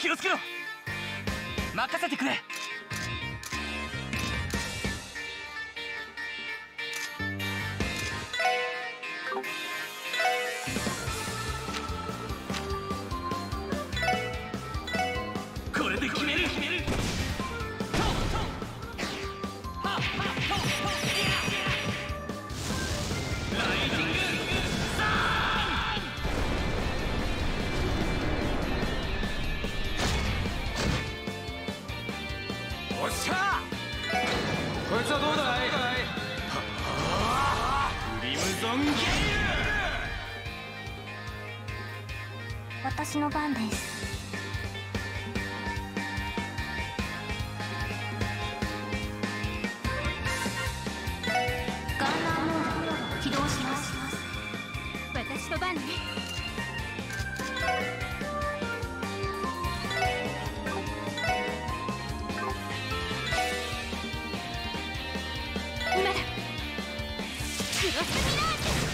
気をつけろ。任せてくれ。これで決める。 おっしゃこいつはどうだい。クリムゾンゲイル。 私の番です。ガンナーモード起動します。私の番ね。今だ。クロスミラージュ。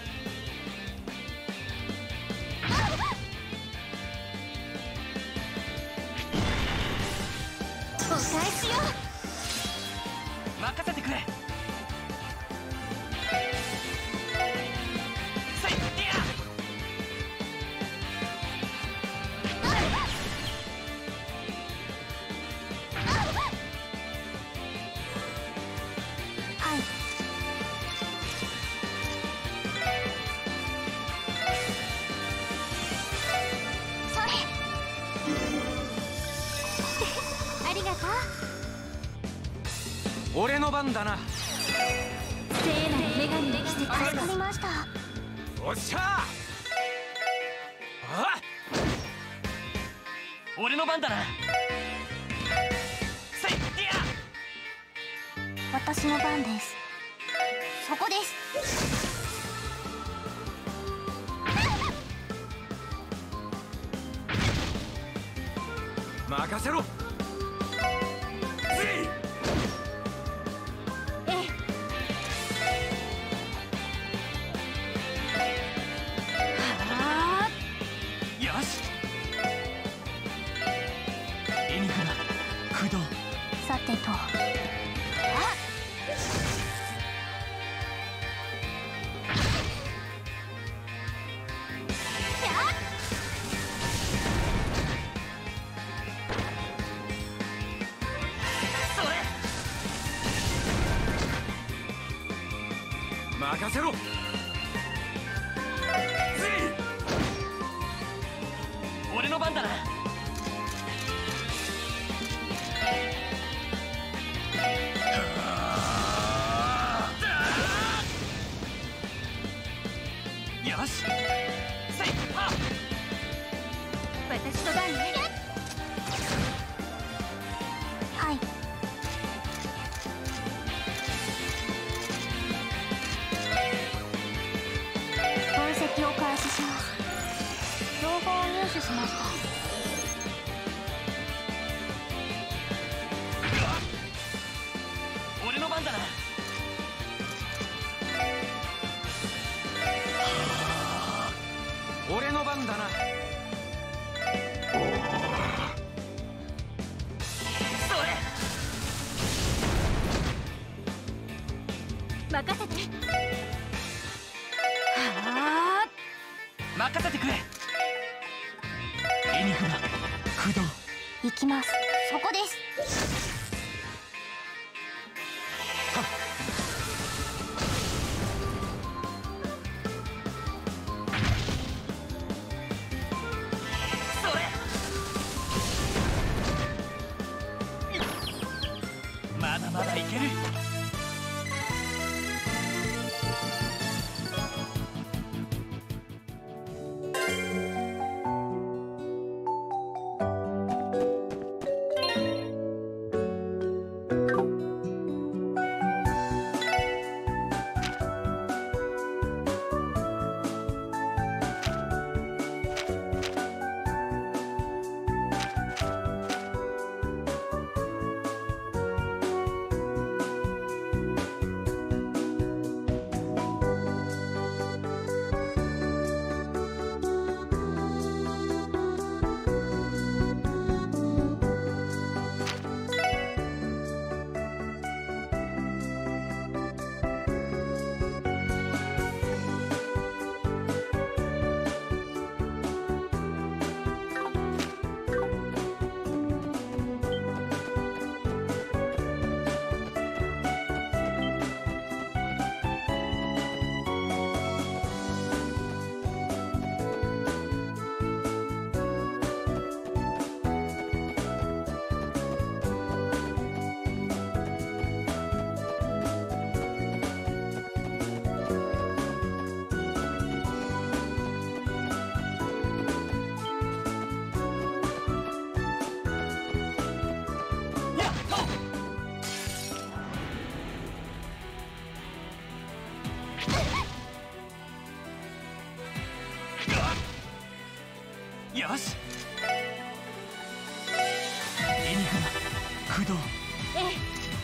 お返しよ。 任せてくれ。せいや。 はい。それ。ありがとう。 俺の番だな。 聖なる女神の奇跡助かりました。 おっしゃあ。 俺の番だな。せいや。 私の番です。そこです。 任せろ。 よし。エニグマ駆動。 さてと。 それ。 任せろ。 俺の番だな。よし。せいは。 私の番ね。はい。分析を開始します。情報を入手しました。 俺の番だな。 俺の番だな。 それ。 任せて。 任せてくれ。エニグマ駆動。 行きます。そこです。 それ。まだまだいける。 よし。エニグマ駆動。 ええ。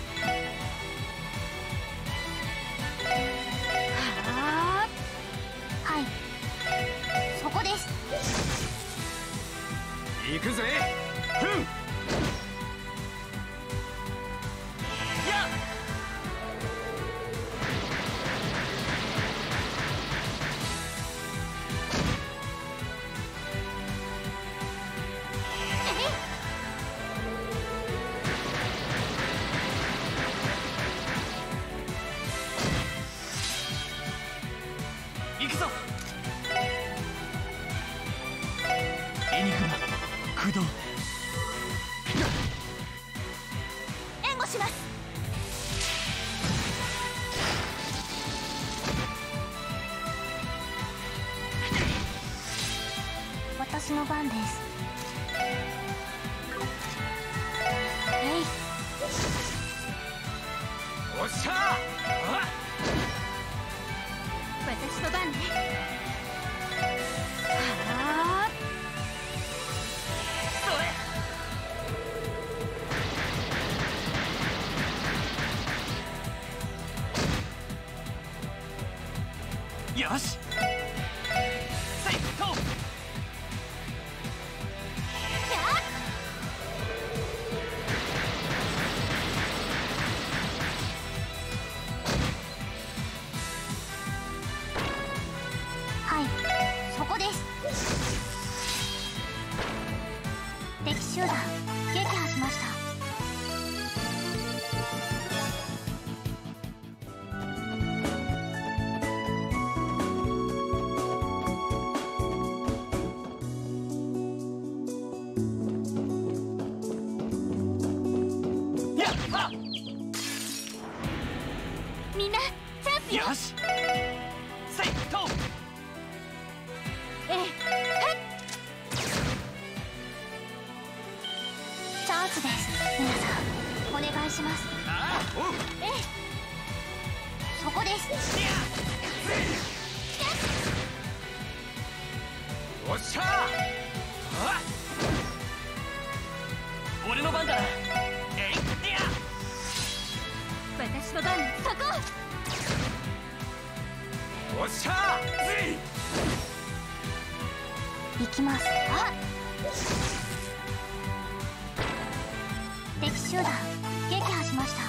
はあ。はい。そこです。 行くぜ。ふん。 やっ。行くぞ。エニグマ駆動。 援護します。私の番です。えい。 おっしゃー。あ私の番ね。はあ。 それ。よし。セイト。 はい、そこです。敵集団撃破しました。 やっは。 みんなチャンスよ。 よし。セイト。 ええ。チャンスです。皆さんお願いします。 ああ。おう。 ええ。そこです。 おっしゃー。あ俺の番だ。えい。いや。 私の番そこ。 おっしゃー。ぜ行きます。あっ。敵集団撃破しました。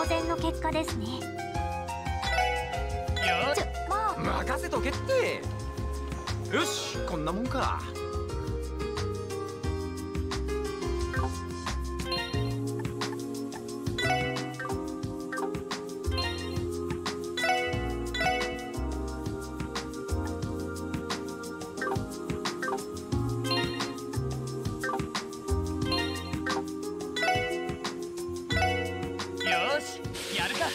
当然の結果ですね。 よしまあ任せとけって。よし、こんなもんか。 よしやるか。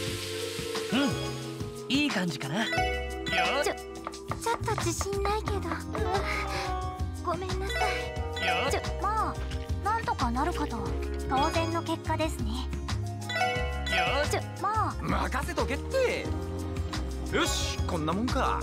いい感じかな。よちょっと自信ないけど、ごめんなさい。 よまあなんとかなるかと。当然の結果ですね。 よまあ任せとけって。よし、こんなもんか。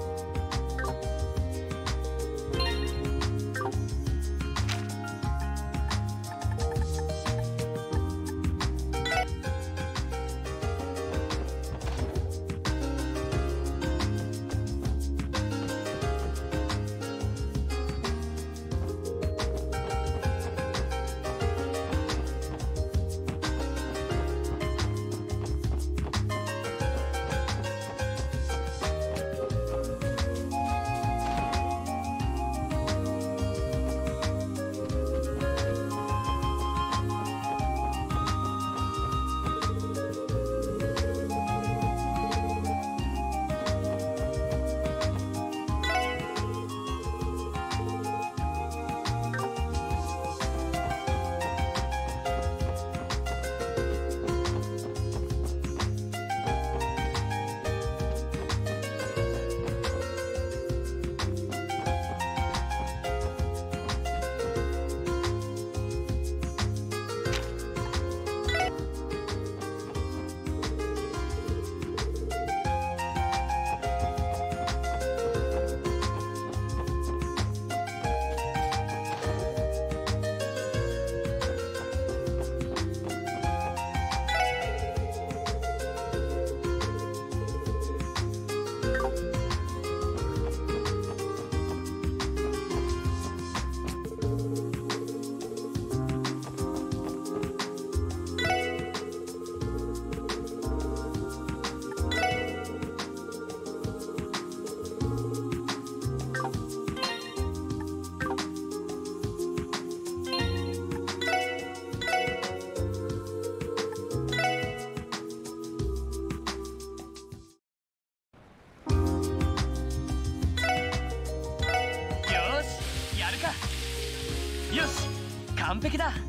よし完璧だ。よ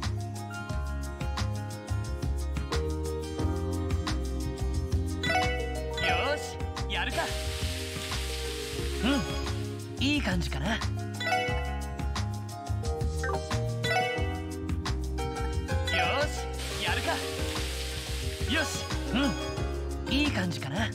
しやるか。いい感じかな。よしやるか。よしいい感じかな。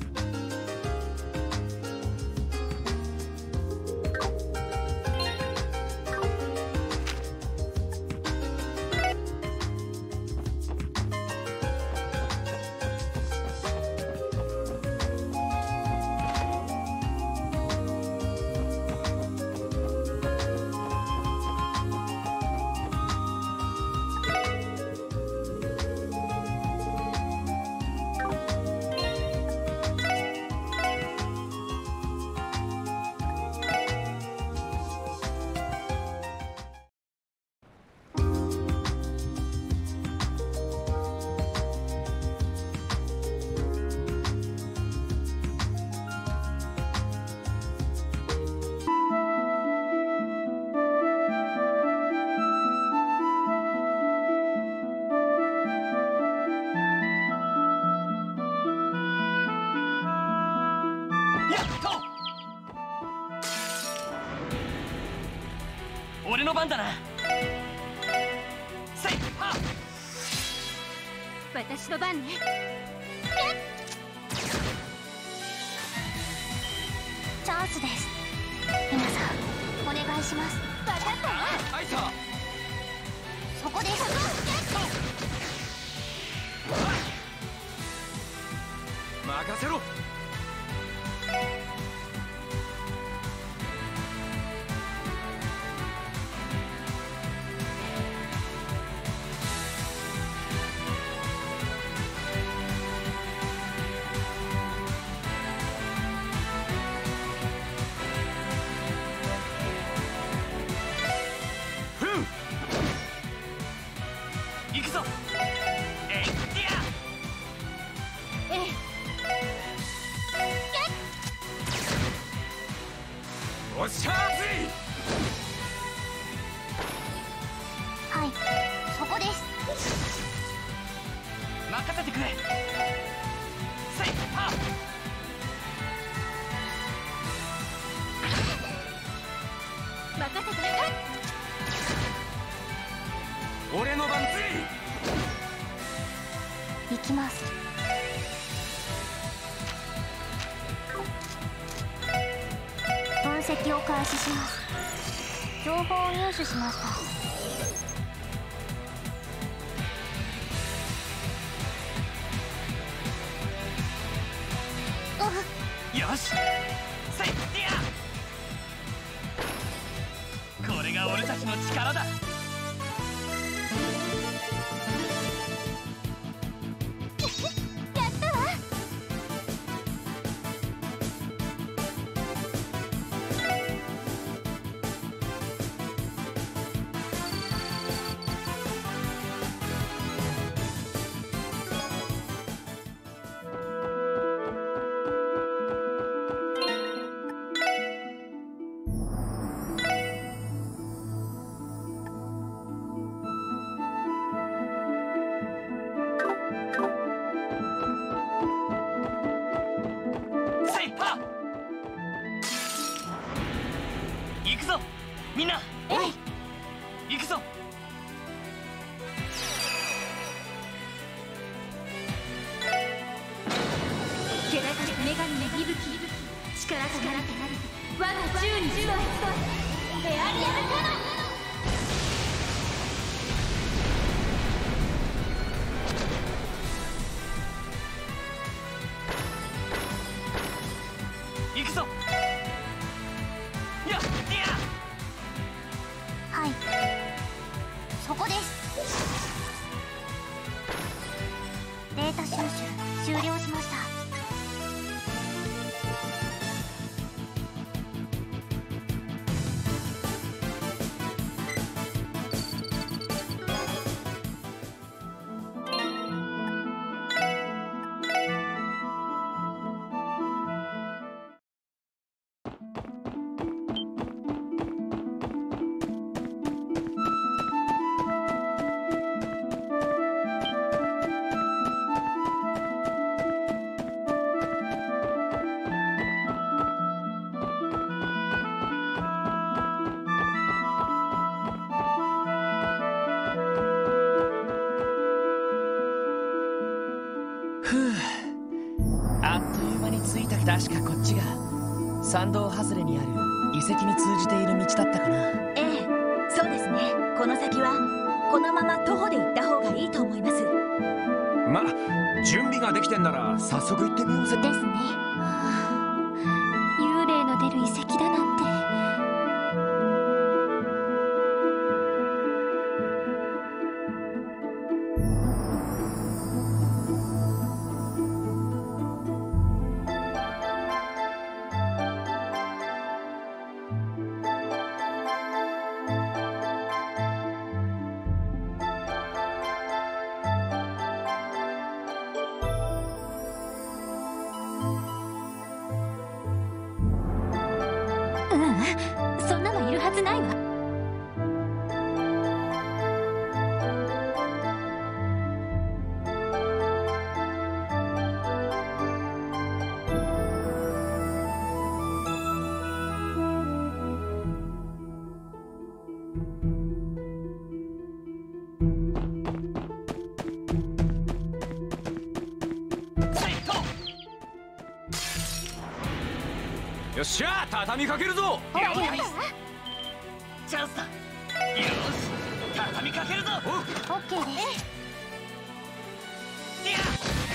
俺の番だな。せいはっ私の番ね。チャンスです。皆さんお願いします。分かったわ。 はいさ。 そこです。 任せろ。 ぞ。えいってや。 おっしゃーぜ。 はい、そこです。 任せてくれ。せいはっ。 任せてくれ。 俺の番ぜ。 行きます。分析を開始します。情報を入手しました。 よし、せいってや。これが俺たちの力だ。 やったわ。 せいはっ。行くぞみんな。行くぞ。 気高き女神の息吹、力となって我が宙に集い、エアリアルカノン。 行くぞ。やっいや。 はい、そこです。データ収集終了しました。 あっという間に着いた。確かこっちが参道外れにある遺跡に通じている道だったかな。 ええ、そうですね。この先はこのまま徒歩で行った方がいいと思います。 ま、準備ができてんなら早速行ってみようぜ。 ですね。幽霊の出る遺跡だなんて。そんなのいるはずないわ。 よっしゃー、畳みかけるぞ。 ほらやったわ。 チャンスだ。よし、畳みかけるぞ。 オッケーです。 いや。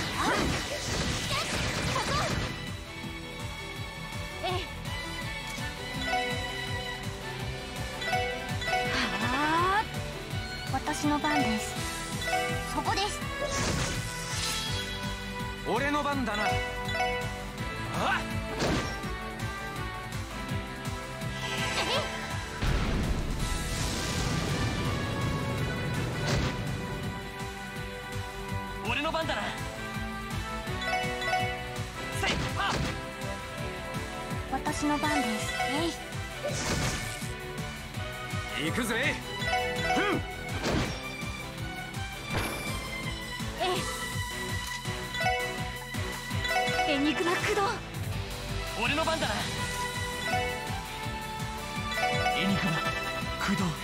私の番です。そこです。 俺の番だな。あっ、 私の番です。 行くぜ。 エニグマ駆動。 俺の番だな。エニグマ駆動。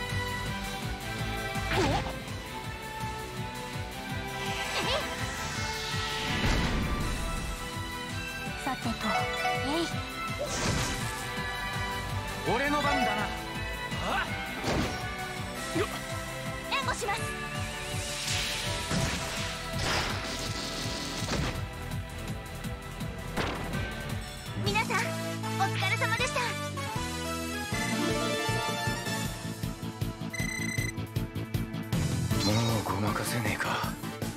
さてと、 俺の番だな。 援護します。皆さんお疲れ様でした。 もうごまかせねえか。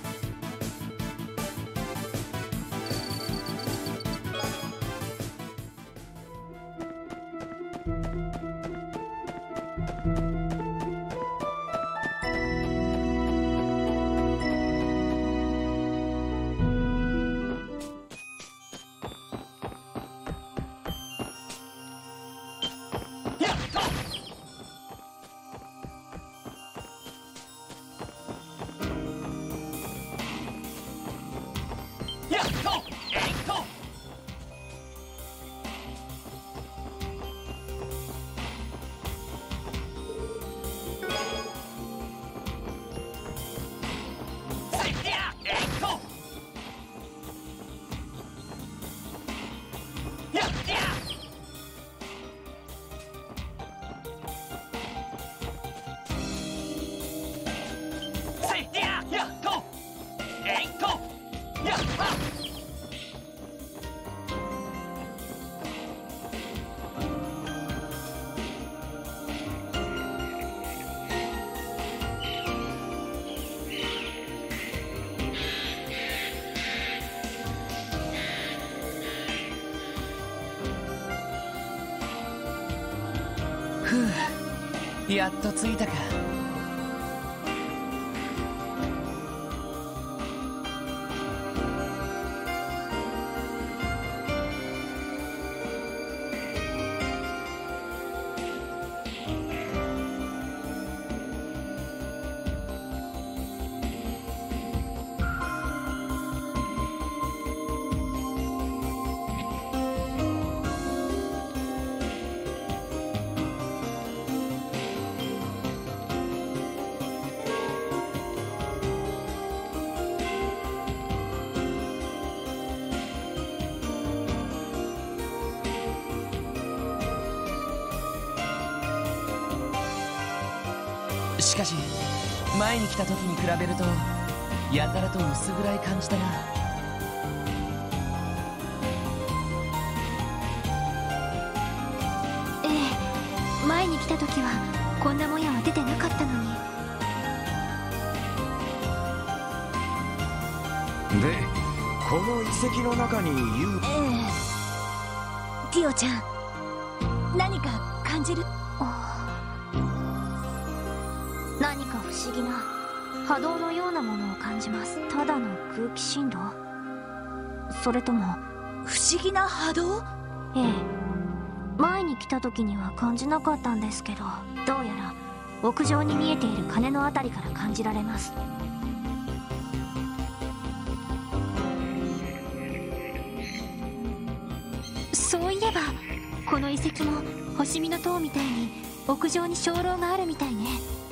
やっと着いたか。しかし前に来た時に比べるとやたらと薄暗い感じだな。 前に来た時はこんなもやは出てなかったのに。 で、この遺跡の中にティオちゃん、何か感じる？ 何か不思議な波動のようなものを感じます。ただの空気振動？それとも不思議な波動？ 前に来た時には感じなかったんですけど、どうやら屋上に見えている鐘のあたりから感じられます。そういえばこの遺跡も星見の塔みたいに屋上に鐘楼があるみたいね。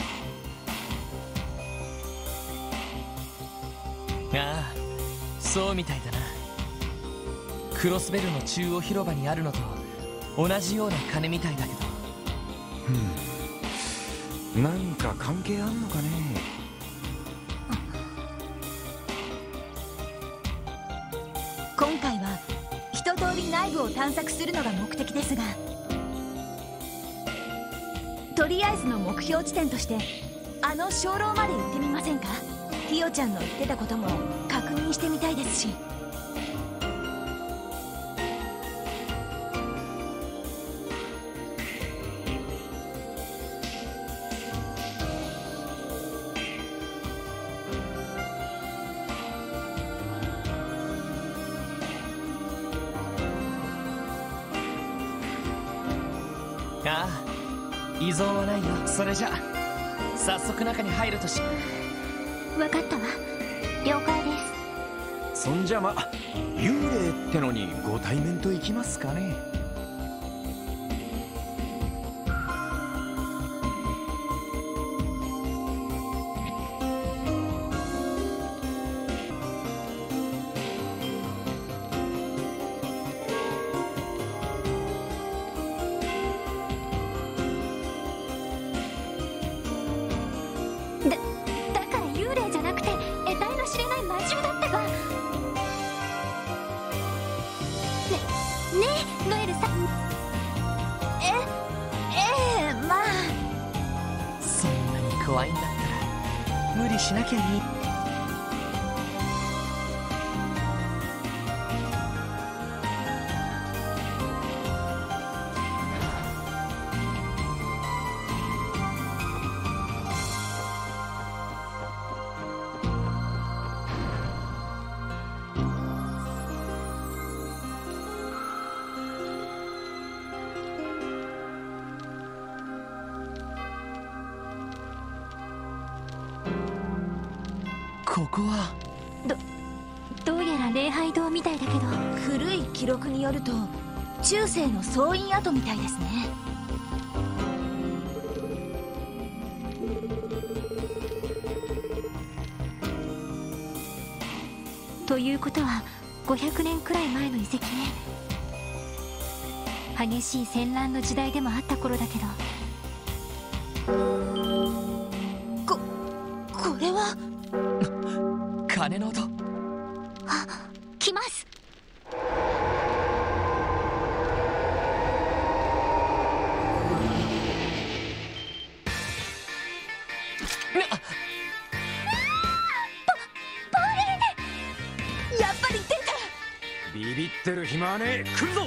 ああ、そうみたいだな。クロスベルの中央広場にあるのと同じような鐘みたいだけど。 何か関係あんのかね。 今回は一通り内部を探索するのが目的ですが、とりあえずの目標地点としてあの鐘楼まで行ってみませんか？ティオちゃんの言ってたことも確認してみたいですし。 異存はないよ。それじゃ早速中に入るとし。 分かったわ。了解です。 そんじゃま、幽霊ってのにご対面といきますかね。 だから幽霊じゃなくて得体の知れない魔獣だってば。ねえノエルさん。 まあそんなに怖いんだったら無理しなきゃいい。ここはどうやら礼拝堂みたいだけど。 古い記録によると中世の総員跡みたいですね。 ということは500年くらい前の遺跡ね。激しい戦乱の時代でもあった頃だけど。 これは鐘の音。 あ、来ます。 やっぱり出た。 ビビってる暇はねえ。来るぞ。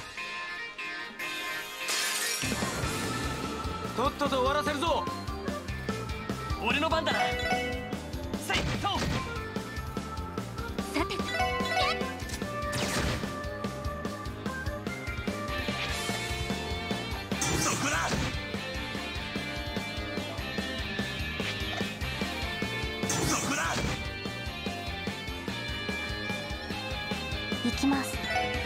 とっとと終わらせるぞ。 俺の番だな。せいとさてそこだ。そこだ。 行きます。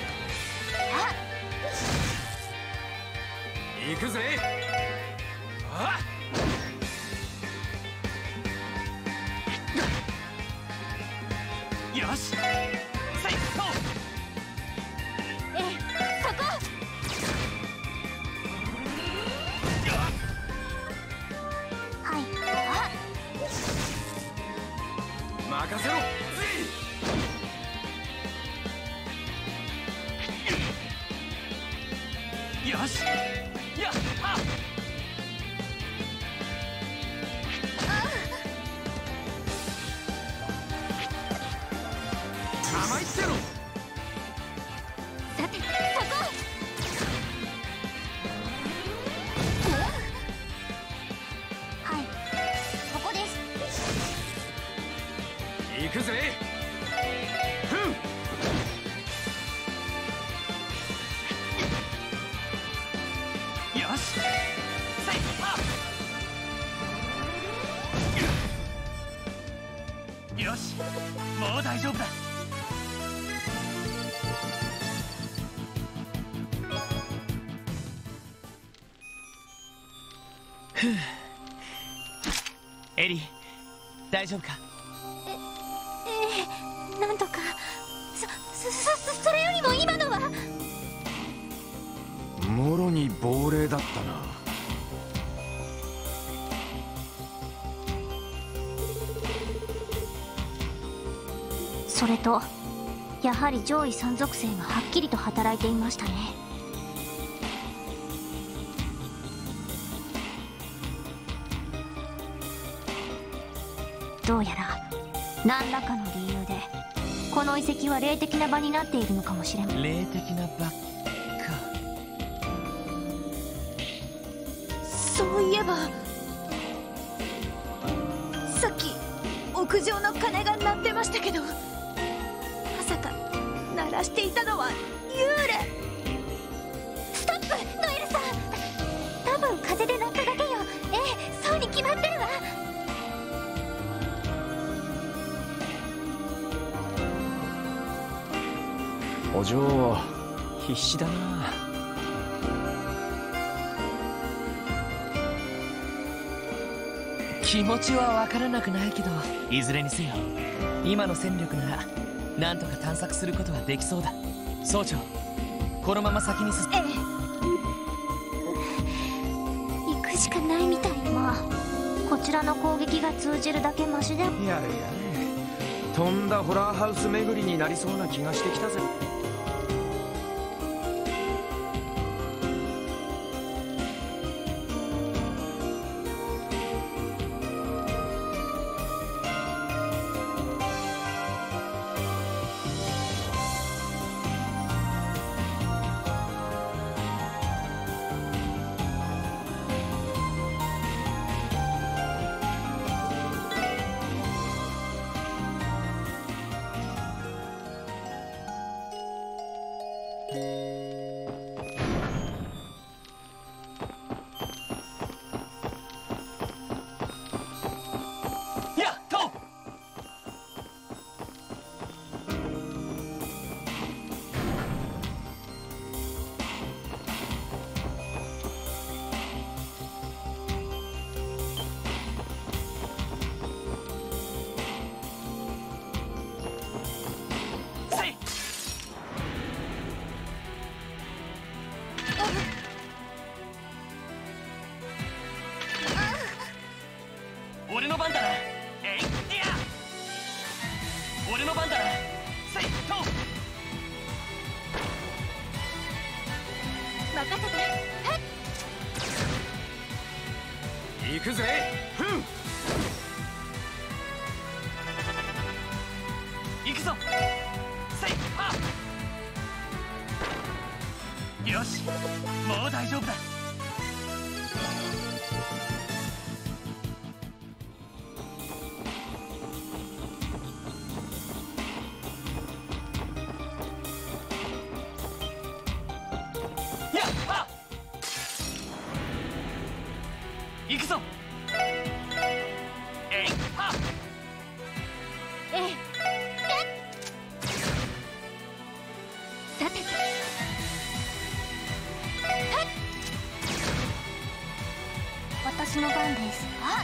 行くぜ。あっ、 よし。せいとそこ。はい。 任せろ。 よし。やっは。 甘いってろ。 さてそこ。はい、ここです。 行くぜ。ふん。 よし。せいとよし。もう大丈夫だ。ふう。エリー、大丈夫か。 なんとか。それよりも今のは。 もろに亡霊だったな。 それとやはり上位三属性がはっきりと働いていましたね。どうやら何らかの理由でこの遺跡は霊的な場になっているのかもしれない。 霊的な場か。 そういえばさっき屋上の鐘が鳴ってましたけど、まさか鳴らしていたのは幽霊。 ストップノエルさん。多分風で鳴っただお嬢必死だな。 気持ちは分からなくないけど、いずれにせよ今の戦力ならなんとか探索することはできそうだ。総長、このまま先に進ええ。 行くしかないみたい。まあこちらの攻撃が通じるだけマシで。 やれやれ、とんだホラーハウス巡りになりそうな気がしてきたぜ。 俺の番だな。えい、いや俺の番だな。せいと任せて。 行くぜ。ふん。 行くぞ。せいはっ。よし、もう大丈夫だ。行くぞ。えいはっ。 ええ。さてと。 私の番です。あ、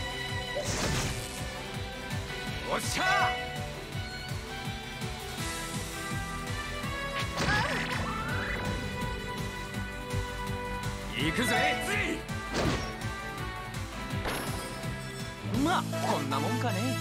おっしゃー。行くぜ。 まあこんなもんかね。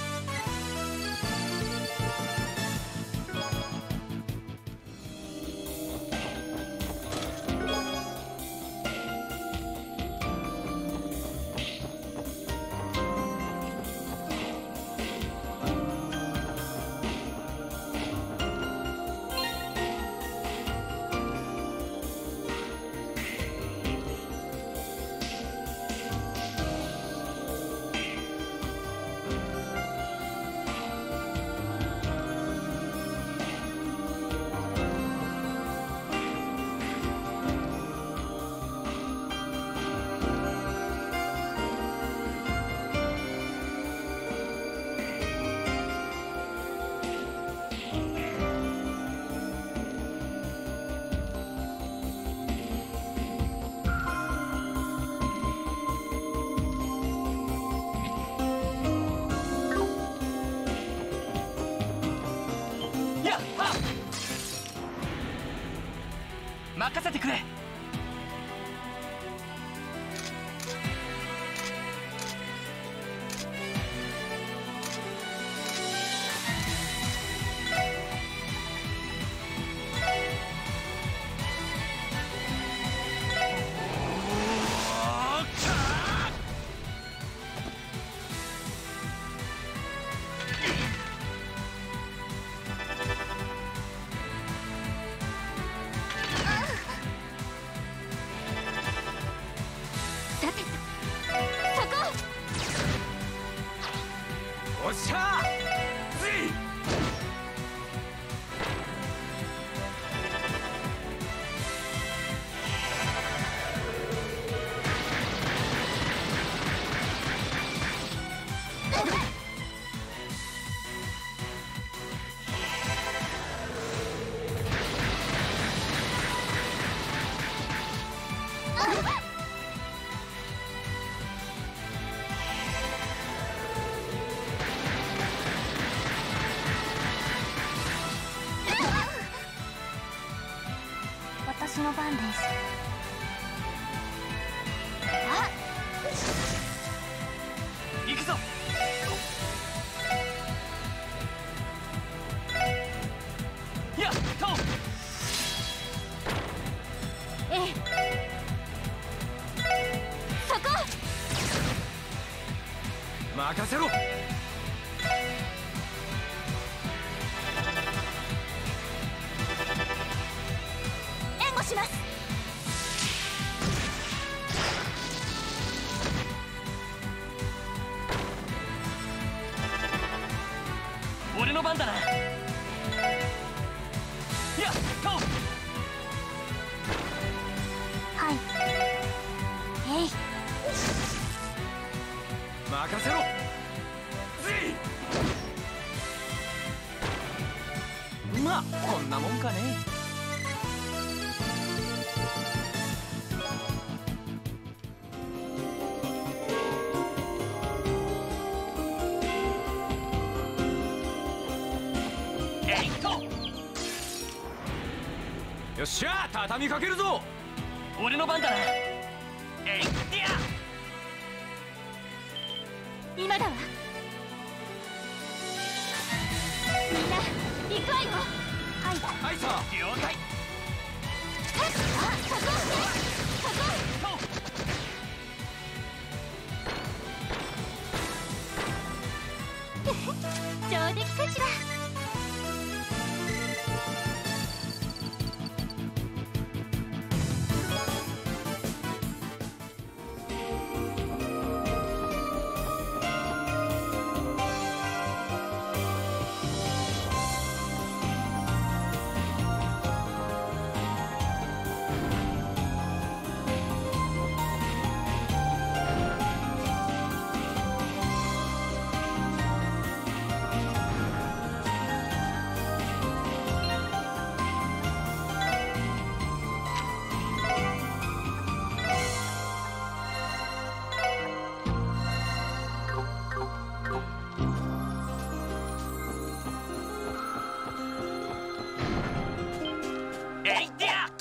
任せてくれ。 おっしゃー。 の番です。 あ、 行くぞ。やっと。 ええ、そこ。 任せろ。 援護します。 俺の番だな。やっと。 はい。えい。 任せろ。 まあこんなもんかね。えいっと。 よっしゃ、畳みかけるぞ。 俺の番だな。えいってや。 今だわ。みんな行くわよ。はい。 はいさ。 了解。 あ、そこ。上出来かしら。 えいってや。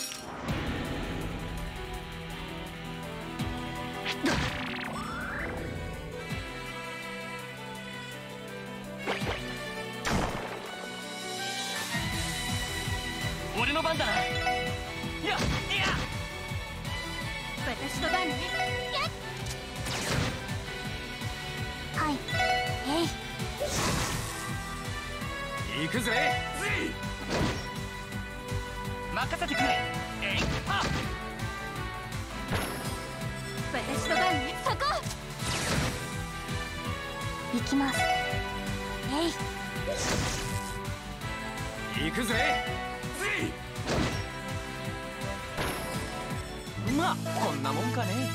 俺の番だな。やっってや。 私の番ね。 はい。えい。 行くぜ。 任せてくれ。えいっは。 私の番ね。そこ。 行きます。えい。 行くぜ。 まあこんなもんかね。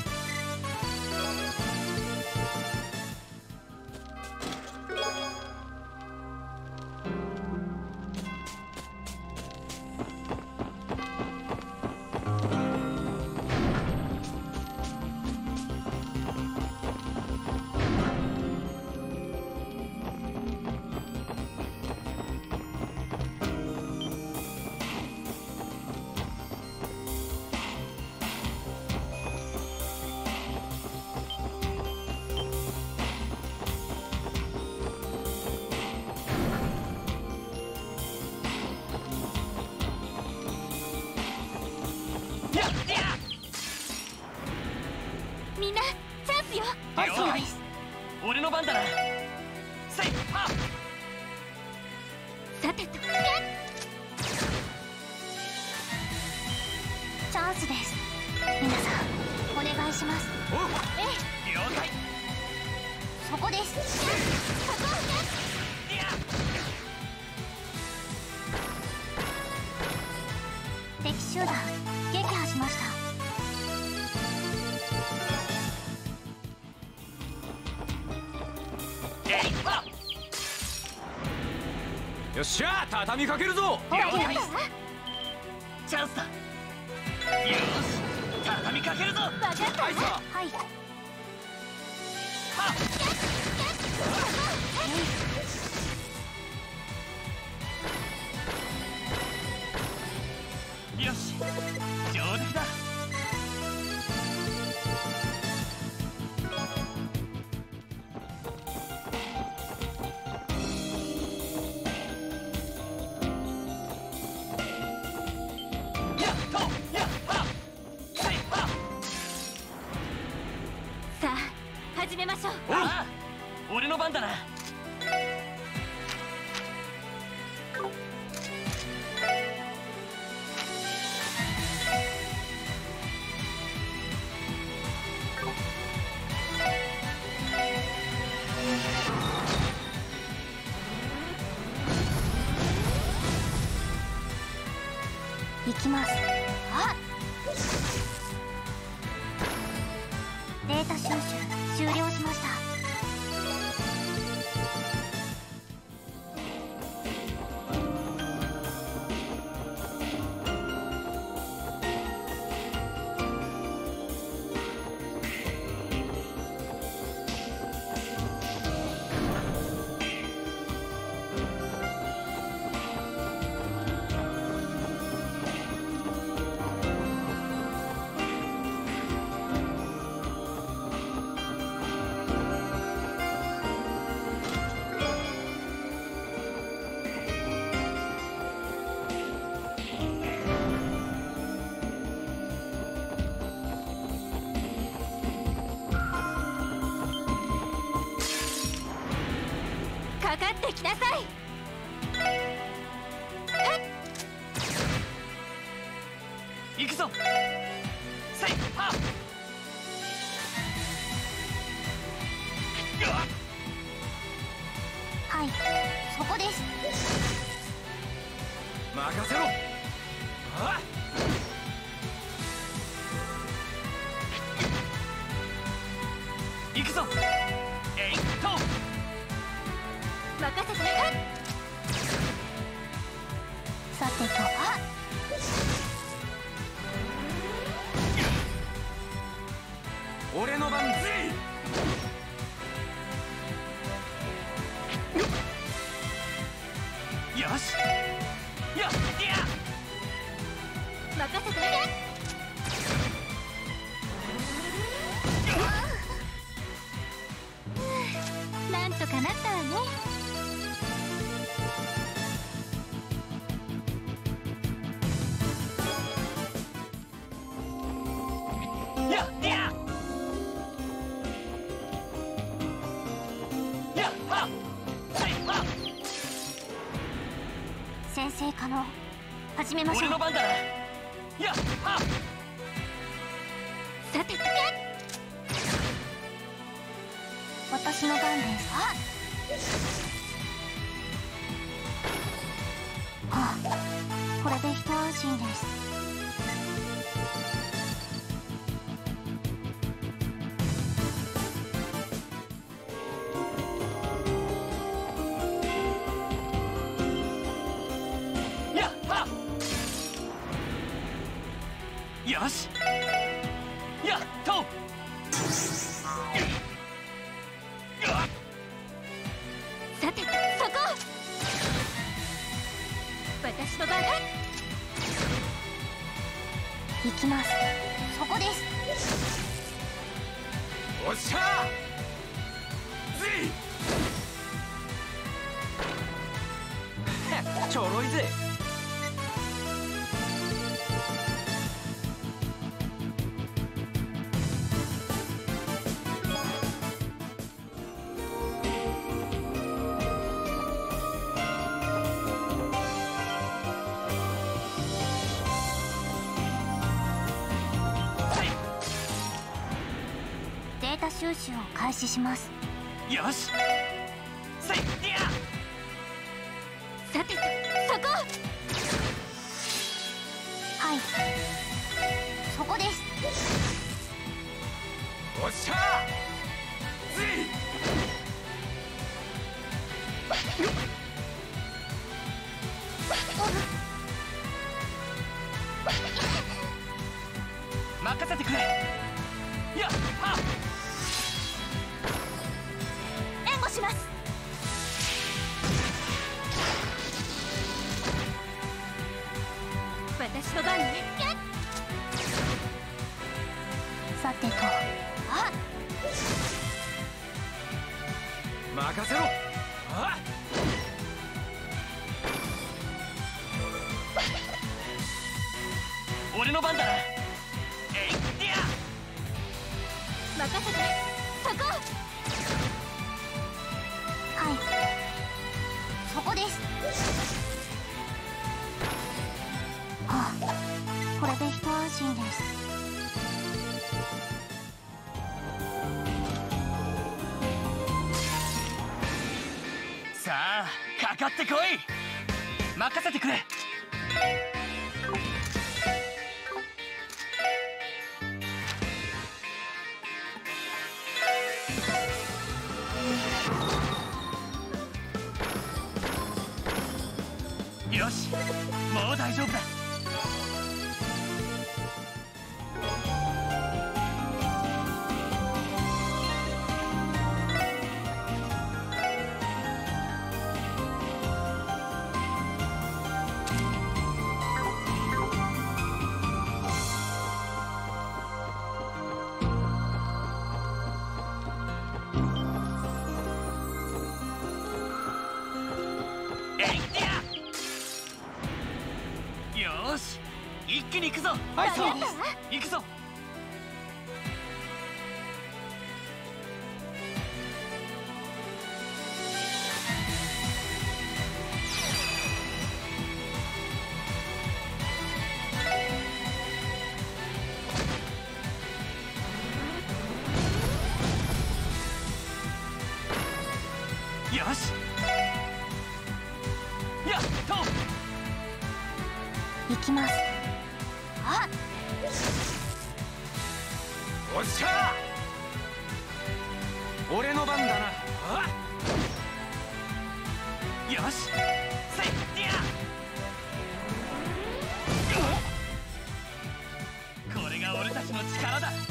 みんなチャンスよ。 はい、そうです。俺の番だな。せいは。 さてと。 チャンスです。皆さんお願いします。 おう。 ええ、 了解。 そこです。 そこ。 いや。 敵集団撃破しました。 えいっは。 よっしゃ、畳みかけるぞ。 ほらやったわ。 チャンスだ。よーし、畳みかけるぞ。 わかったわ。 はいさ。 はい。 はっ。よし、 番だな。 行きます。あ、データ収集終了しました。 かかってきなさい。 行くぞ。せいはっ。 はい、そこです。 任せろ。あっ、 行くぞ。えいっと。 任せて。 さてと、 俺の番ぜ。 よし。やっや。 任せて。なんとかなったわね。 やっや。やっはっ。せいはっ。 先生可能。始めましょう。 俺の番だな。やっはっ。 さてと。 私の番です。はあ、これで一安心です。 やっはっ。よし。やっと。 さてと、そこ。私の番だ。 行きます。そこです。 おっしゃー。 ちょろいぜ。 データ収集を開始します。 よし。せいや。 さてと、そこ。 はい、そこです。 おっしゃー。 任せてくれ。やっはっ。 援護します。私の番ね。 さてと、 任せろ。あっ、 俺の番だな。えいっや。 任せて。そこ。 です。はあ、これで一安心です。 さあかかってこい。任せてくれ。よし、もう大丈夫だ。よし、一気に行くぞ。 はい、そう行くぞ。よし、やっと。 行きます。あっ、 おっしゃー、俺の番だな。 よし、せいや。これが俺たちの力だ。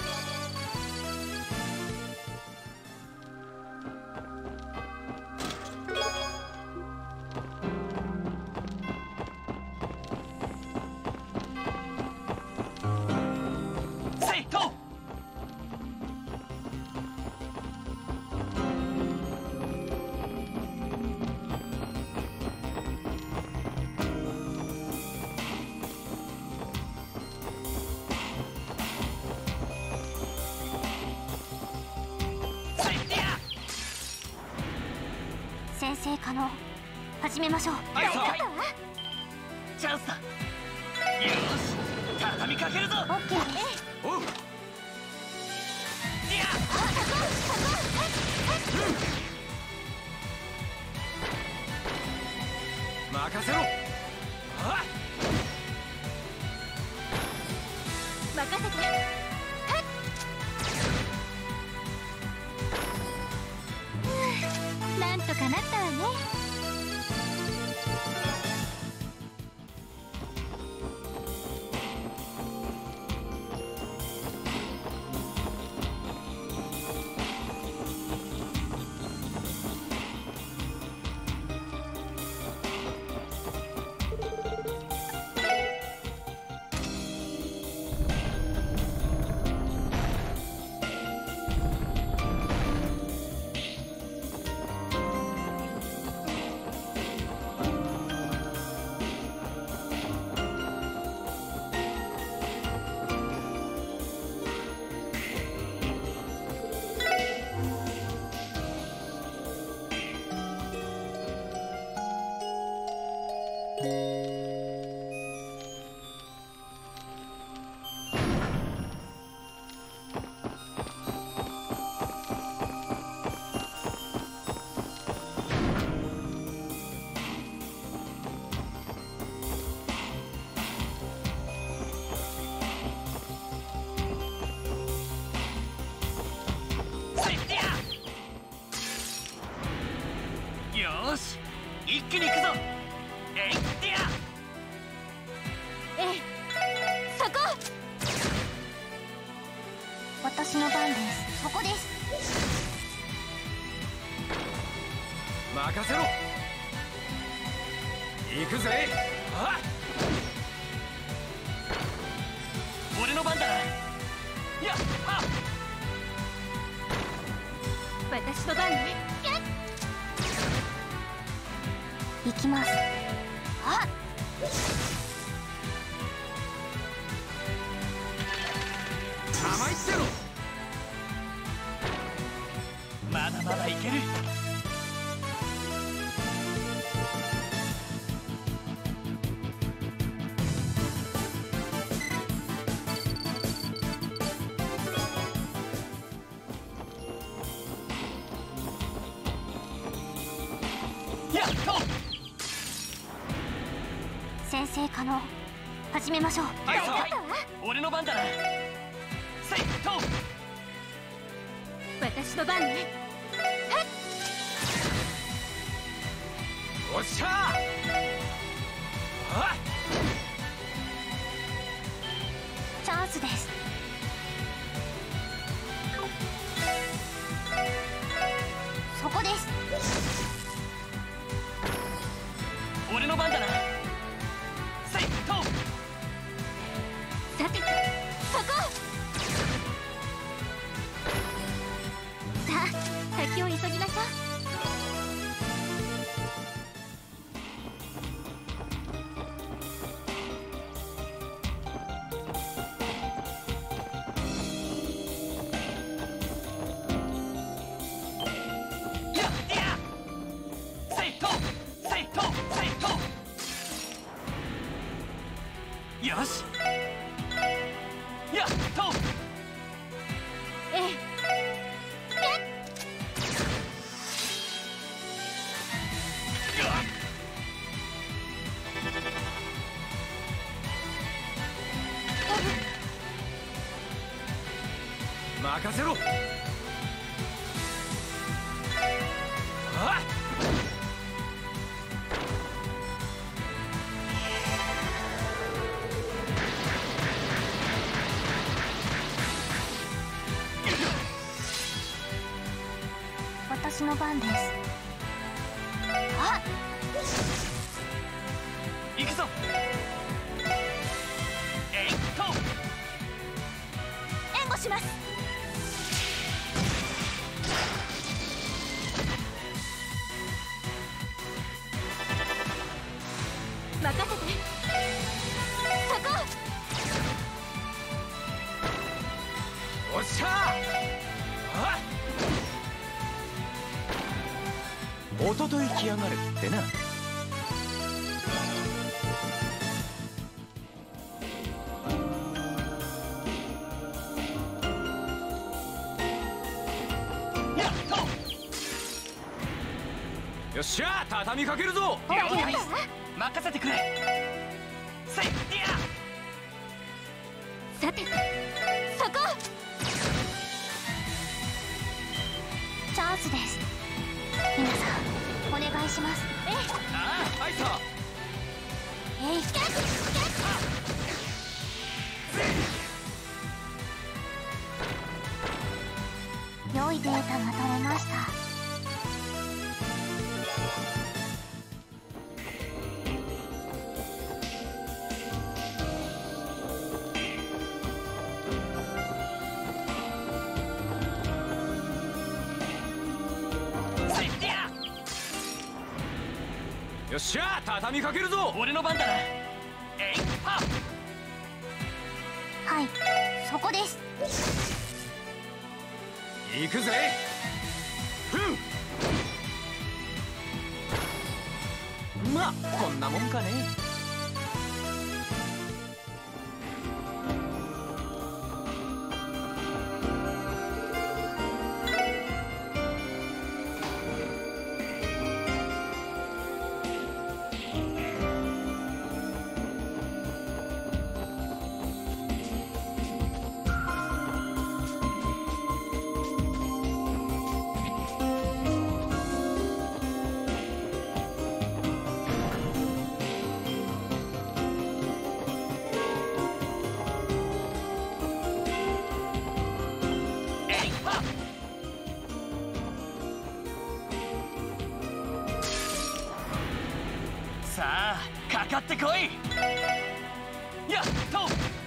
先生可能、始めましょう。 はい、チャンスだ。よし、畳みかけるぞ。 オッケーです。 おう。任せろ。 任せて。なんとかなったわね。よし、一気に行くぞ。えいってや。 ええ、そこ。私の番です。そこです。 任せろ。行くぜ。 俺の番だな。やっはっ。 私の番ね。行きます。あっ、 甘いってろ。 まだまだいける。 やっと先生可能始めましょう。 はい、俺の番だな。せいと私の番ね。 おっしゃー。あっ、 チャンスです。そこです。 俺の番だな。せいとさて、そこ。さあ、先を急ぎましょう。 よし。やっとええ。 任せろ。あっ、 私の番です。あっ、 行くぞ。えいっと援護します。任せて。そこ。 おっしゃー。あっ、おととい来やがるってな。 やっとよっしゃー、畳みかけるぞ。 了解。任せてくれ。せいや。 さて、そこ。 チャンスです。皆さんお願いします。 ええ。 ああ、はいさ。 えい、良いデータが取れました。 せいや。 よっしゃー、畳みかけるぞ。 俺の番だな。えいっは。 はい、そこです。 行くぜ。まあこんなもんかね。 さあ、かかってこい。やっと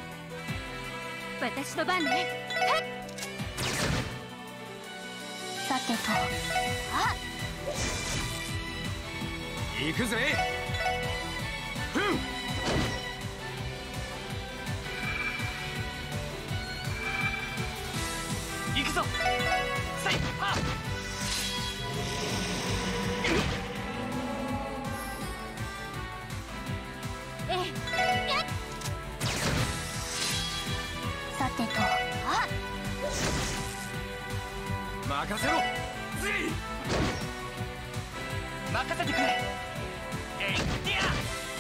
私の番ね。 さてと、あっ、 行くぜ。 行くぞ。せいは。 ええ。 さてと、あっ、 任せろ。ぜい。 任せてくれ。エイティア。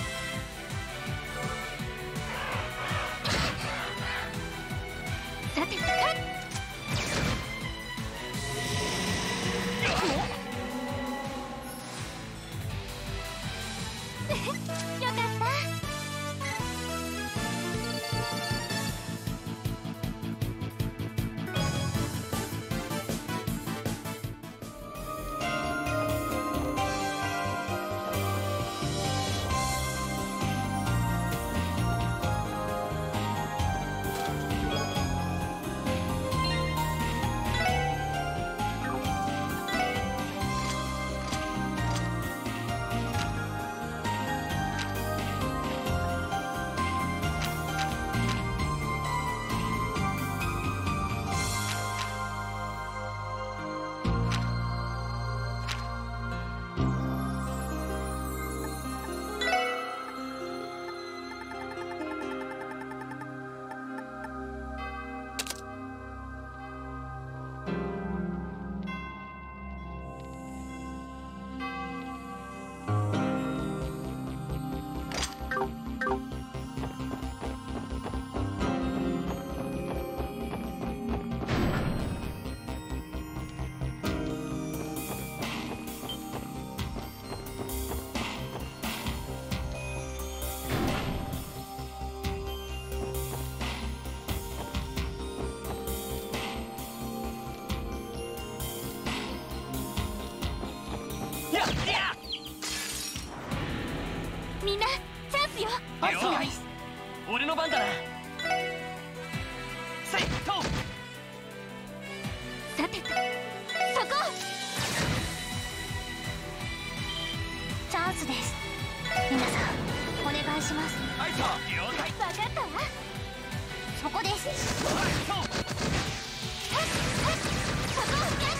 さてさよかった。みんなチャンスよ。 はい、そうです。俺の番だな。セイト。 さてとそこ。チャンスです。皆さんお願いします。 はいさ、了解。 分かったわ。そこです。 はいそう。 そこ。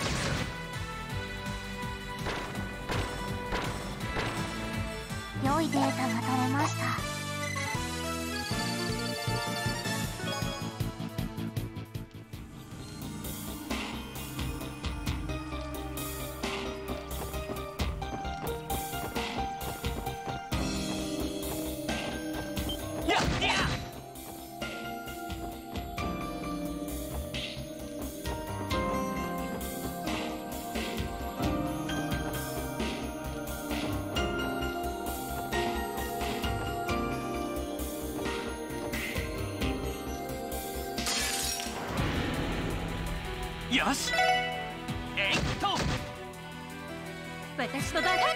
良いデータが取れました。 やっや。よし。えいっと。 私の番だ。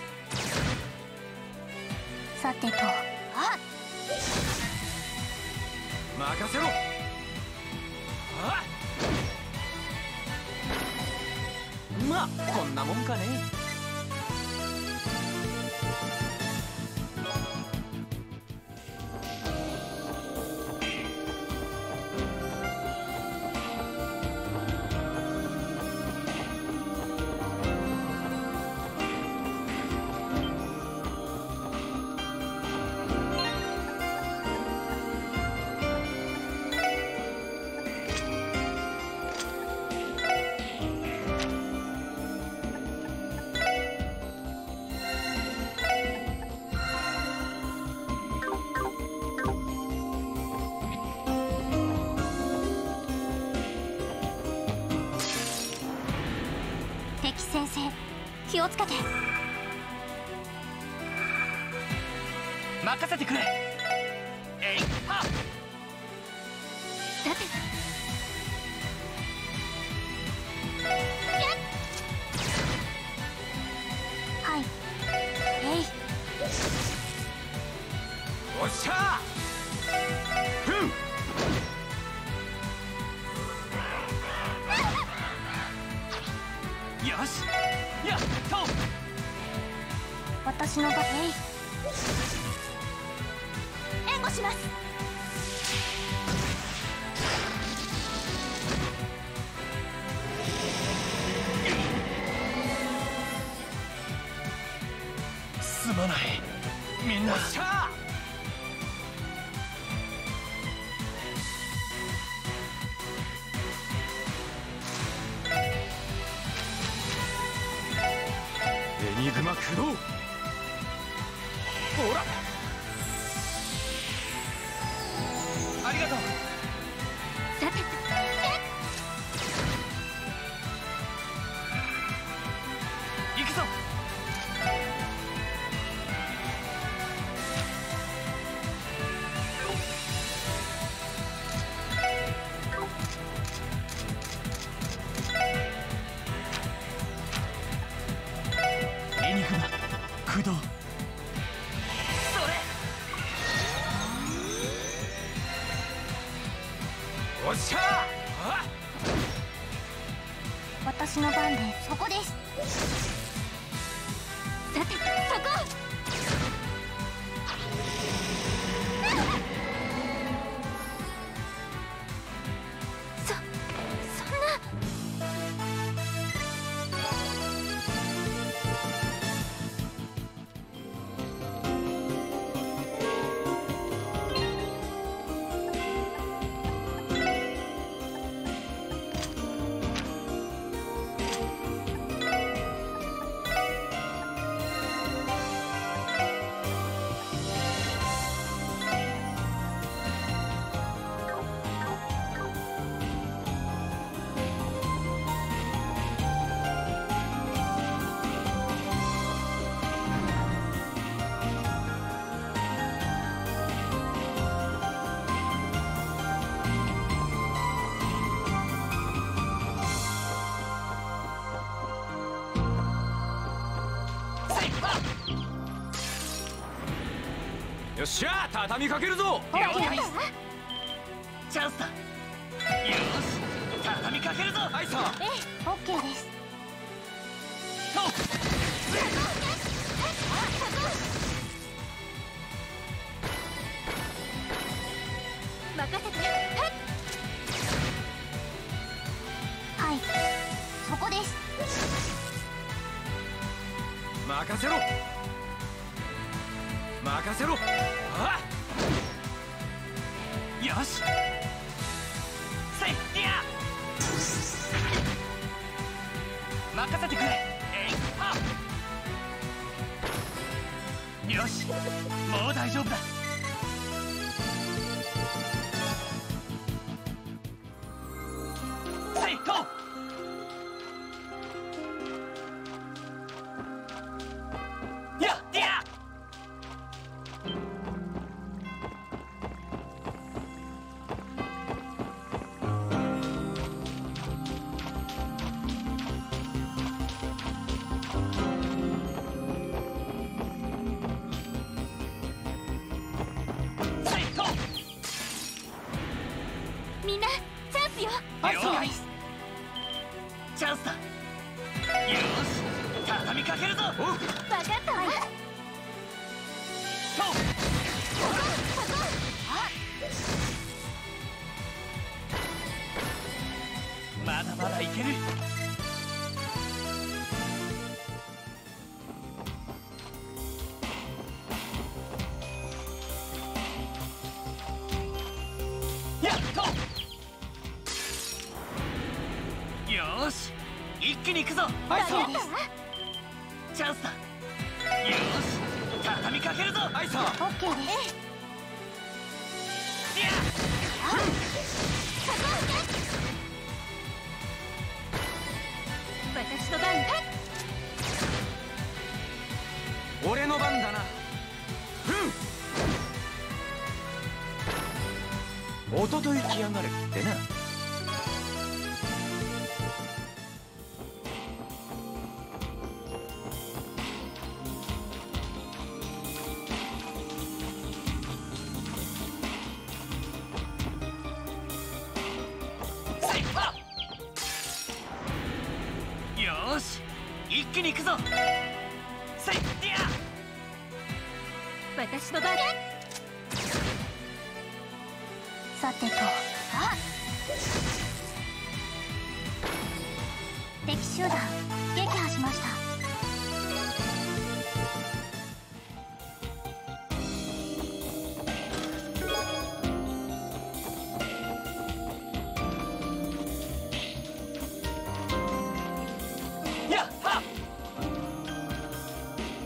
さてと。あっ。 任せろ。 あっ。まあこんなもんかね。 敵先生、気をつけて。 任せてくれ。えいはっ。 さて。はい。えい。 おっしゃー。ふん。 よし。やっと。 私の番。えい。援護します。 すまないみんな。 おっしゃー。エニグマ駆動。ほら、 ありがとう。 さて行くぞ。エニグマ駆動。それ。 おっしゃあ。 私の番でそこです。さてそこ。そんな。 よっしゃ、畳みかけるぞ。 オッケーです。 チャンスだ。よし、畳みかけるぞ。 はいさ。 ええ、オッケーです。任せて。はい、そこです。 任せろ。任せろ。あよし。せいや。任せてくれ。えいはっ。よし、もう大丈夫だ。せいこう。やっや。 みんなチャンスよ。 はいそうです。 チャンスだ。よし、畳みかけるぞ。 おう。 分かったわ。 まだまだいける。やっと。よーし、一気に行くぞ。 はいさ。 チャンスだ。よーし、畳みかけるぞ。 はいさ。 オッケーです。 いや。 私の番。 俺の番だな。おととい来やがるってな。 せいはっ。よーし、一気に行くぞ。せいや。 私の番。さてと、敵集団撃破しました。 やっはっ。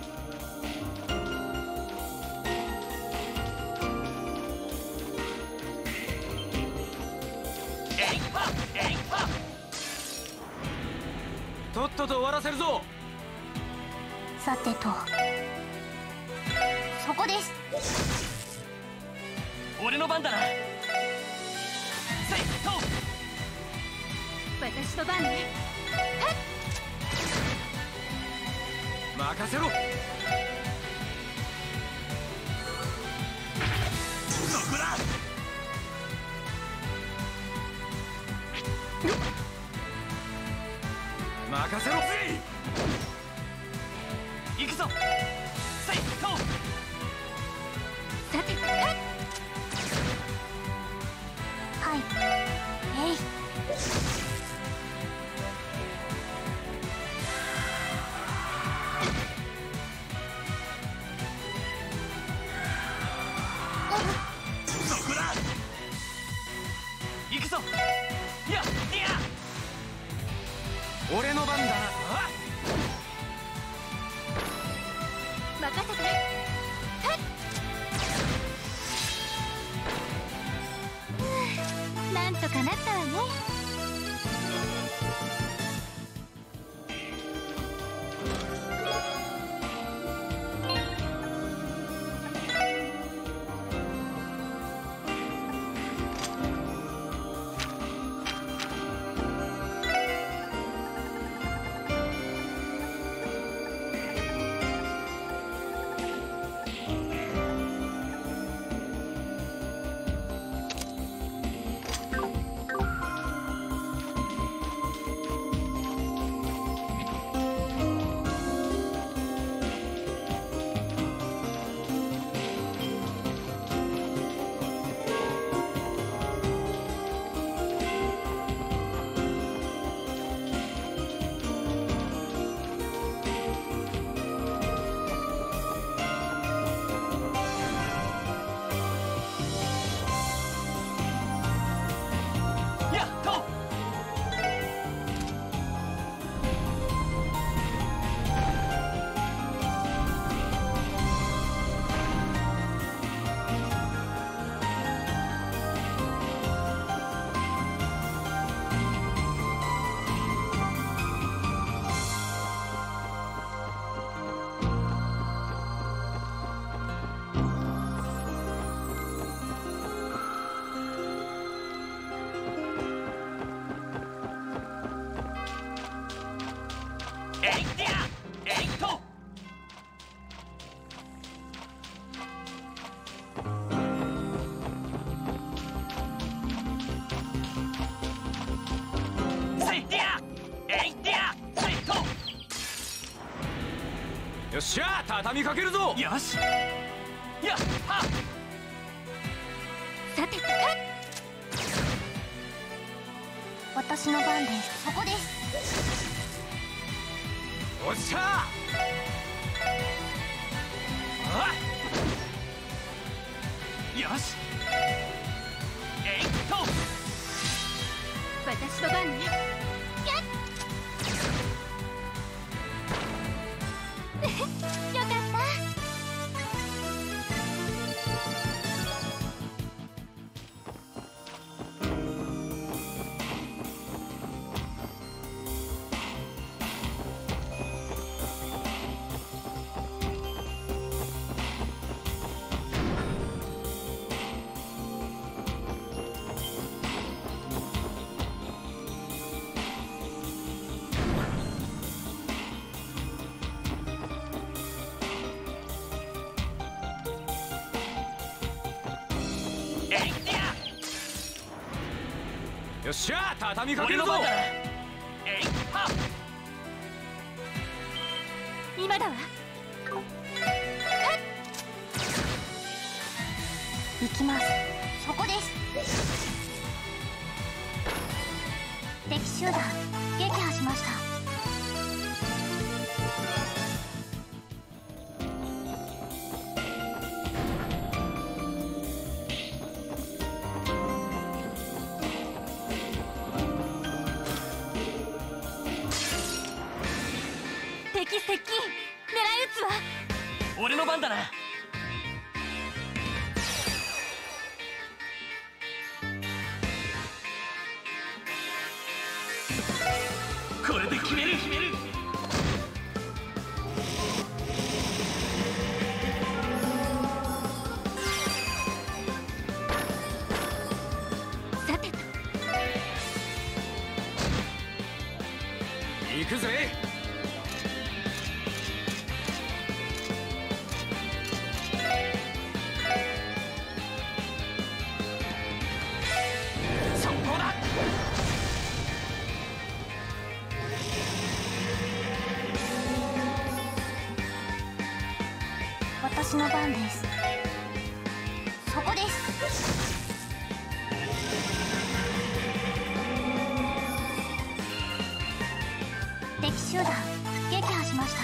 とと終わらせるぞ。 さてと、そこです。 俺の番だな。せいと私の番ね。 任せろ。 そこだ。 任せろ。 行くぞ。せいとさてと、 はい。えい。 そこだ。行くぞ。いやいや、 俺の番だな。 任せて。なんとかなったわね。 よっしゃ、畳みかけるぞ。 よし。やっはっ。 さてと、 私の番です。そこです。 おっしゃ。 よし。えいっと。 私の番ね。よかった。 よっしゃ、畳みかけるぞ。 えいはっ。 今だわ。 行きます。そこです。敵集団撃破しました。 敵接近、狙い撃つわ。 俺の番だな。これで決める。 私の番です。そこです。敵集団撃破しました。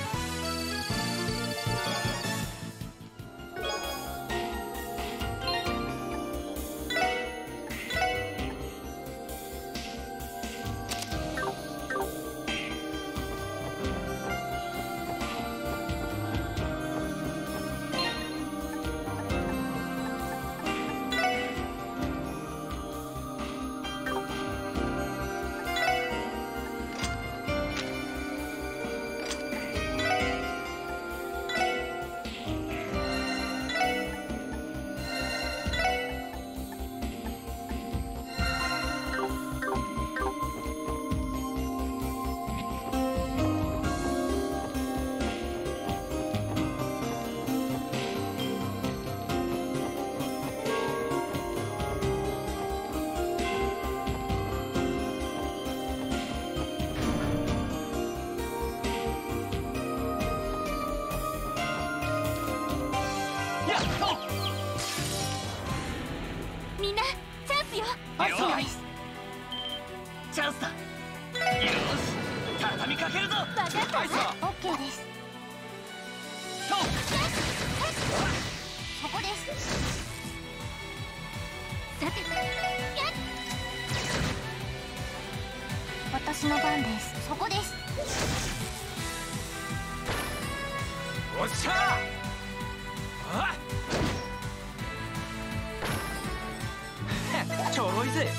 みんなチャンスよ。そうです。 チャンスだ。よし、畳みかけるぞ。 分かったわ。オッケーです。そこです。さて、私の番です。そこです。 おっしゃちょろいぜ。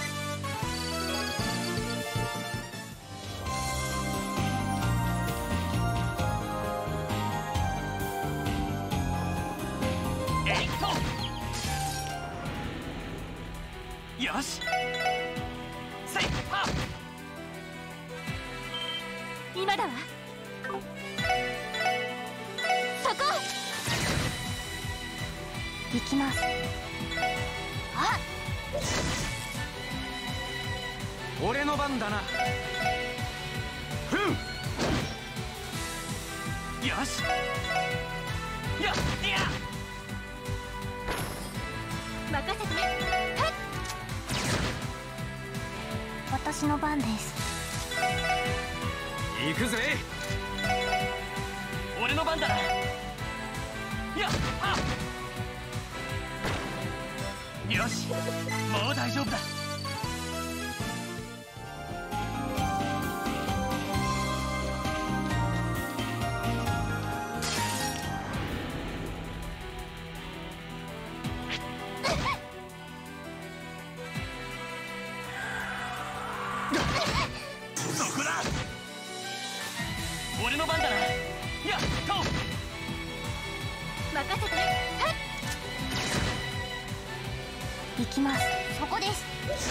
よし、せいは今だわ。そこ。 行きます。 あ、 俺の番だな。ふん。 よし。やっや。 任せて。 私の番です。 行くぜ。 俺の番だな。やっは。よし、もう大丈夫だ。そこだ。俺の番だな。やっと。 任せて。 行きます。そこです。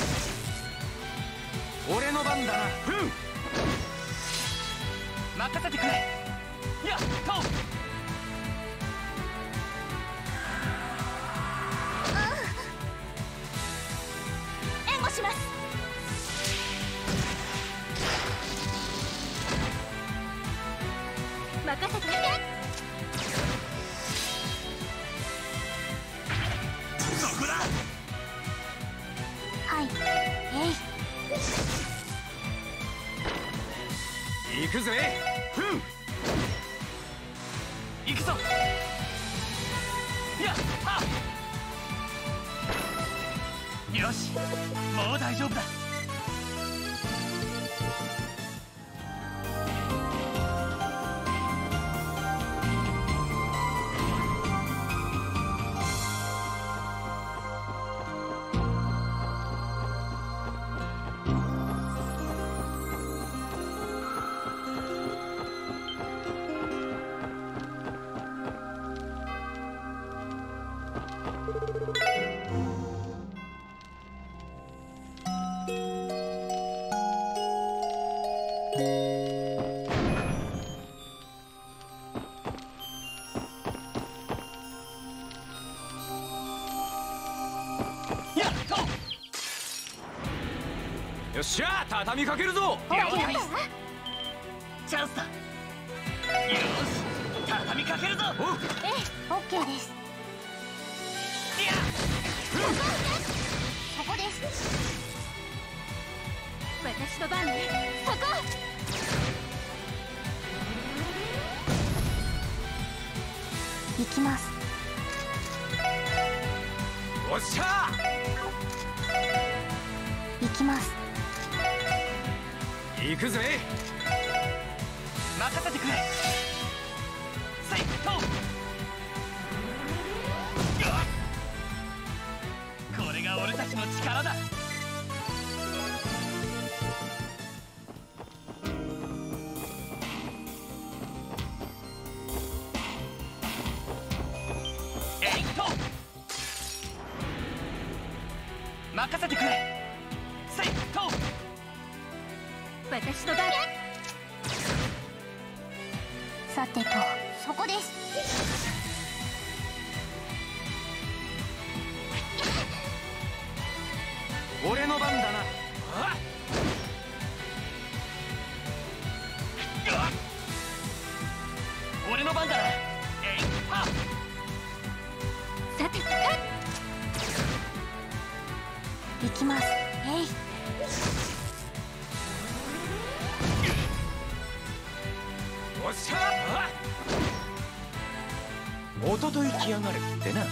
俺の番だな。ふん。 任せてくれ。やっと。 援護します。任せて。 そこだ。 はい。 行くぜ。ふん。 行くぞ。やっは。よし、もう大丈夫だ。 よっしゃ、畳みかけるぞ。 了解。チャンスだ。よし、畳みみかけるぞ。 ええ、オッケーです。 いやそこです。 私の番ね。そこ。 行きます。 おっしゃ行きます。 行くぜ。 任せてくれ。せいとこれが俺たちの力だ。えいと任せてくれ。せいと私の番。 さてと、そこです。 俺の番だな。 俺の番だな。えいはさてと。 行きます。えい。 おっしゃおととい来やがるってな。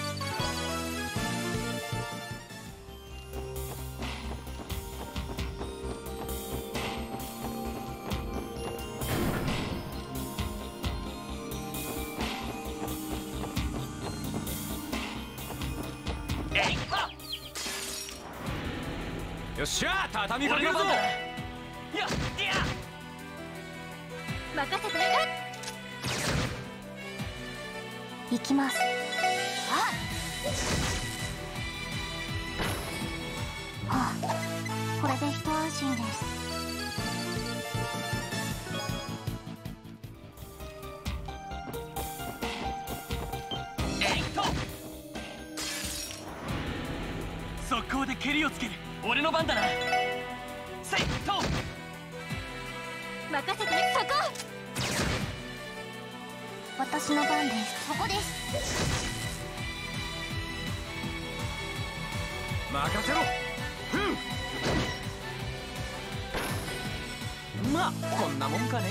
えいはよっしゃ畳みかけるぞ。 いやいや任せて。 行きます。はあ、これで一安心です。 えいと速攻で蹴りをつける。俺の番だな。せいと任せて。そこ。 私の番です。そこです。 任せろ。まあこんなもんかね。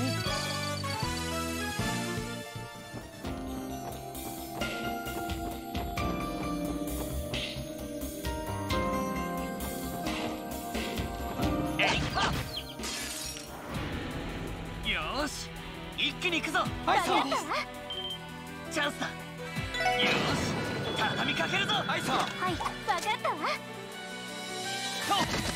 えいはよーし一気に行くぞ。 はいさ分かったわ。 チャンスだ。よーし畳みかけるぞ。 はいさはい。 分かったわ。 と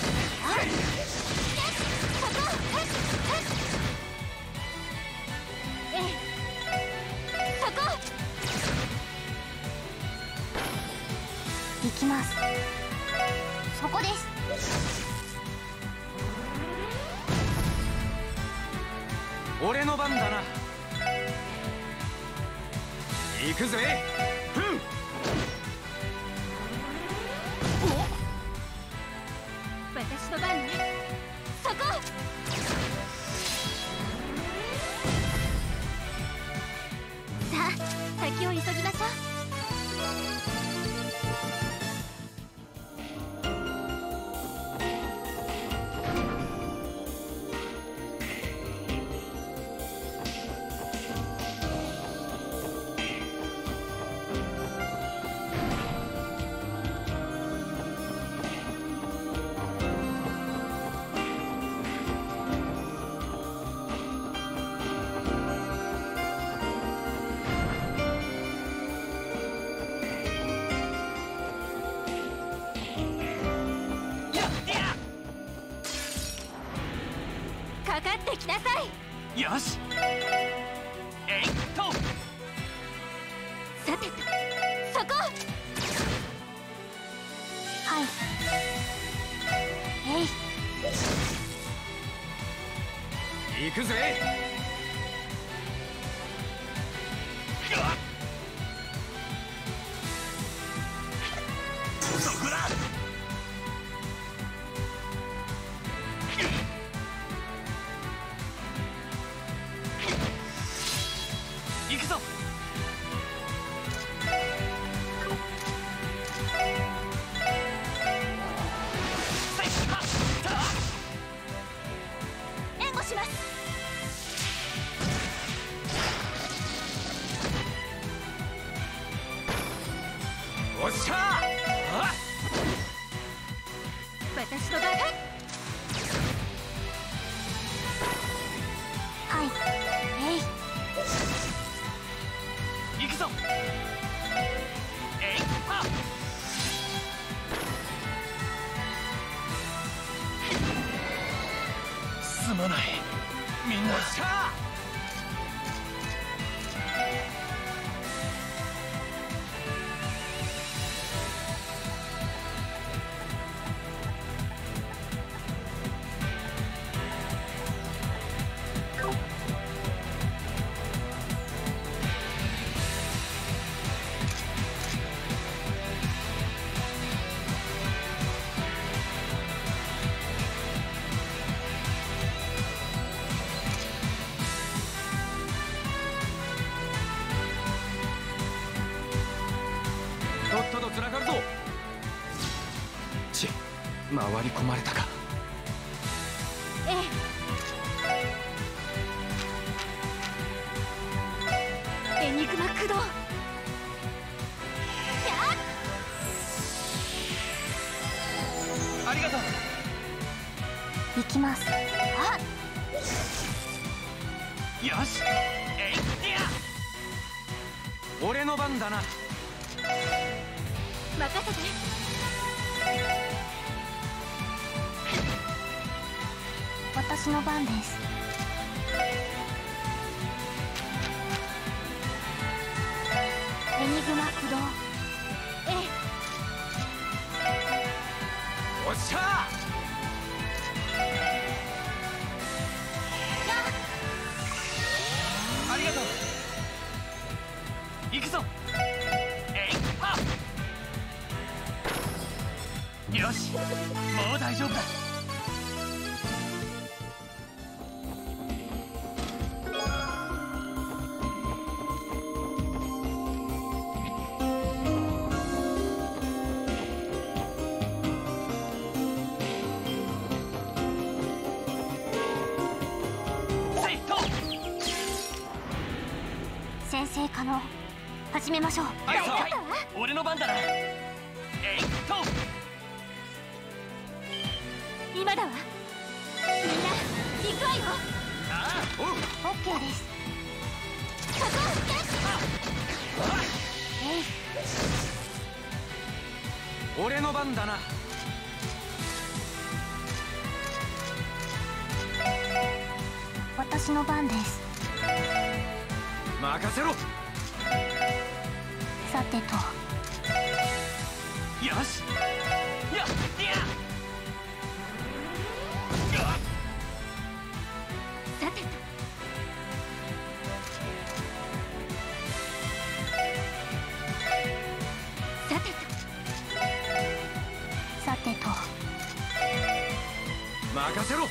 ええ、そこ。 行きます。そこです。 俺の番だな。行くぜ。 私の番ね。そこ。さあ、先を急ぎましょう。かかってきなさい。 よしえいっとさてと、そこ。 はい。えい。 行くぜ。 そこだ。行くぞ。 ぞ。 援護します。 おっしゃ私の番。 はい。えい。 行くぞ。えいはっ。すまないみんな。 おっしゃとっととつながるぞ。ち回り込まれたか。 ええ。エニグマ駆動。 ありがとう。 行きます。 あ、 よし。えいってや。 俺の番だな。 任せて。 私の番です。エニグマ駆動。 えおっしゃありがとう。行くぞ。えいはっ。よしもう大丈夫だ。 先生可能。始めましょう。 はいさあ俺の番だな。えいっと。 今だわ。みんな行くわよ。 ああおう。 オッケーです。えい。 俺の番だな。 私の番です。 任せろ。 さてと。 よしやっやさてと。さてと。 さてと。 任せろ。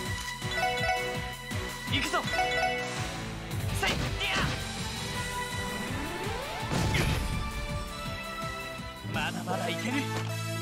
行くぞ。せいやまだまだいける。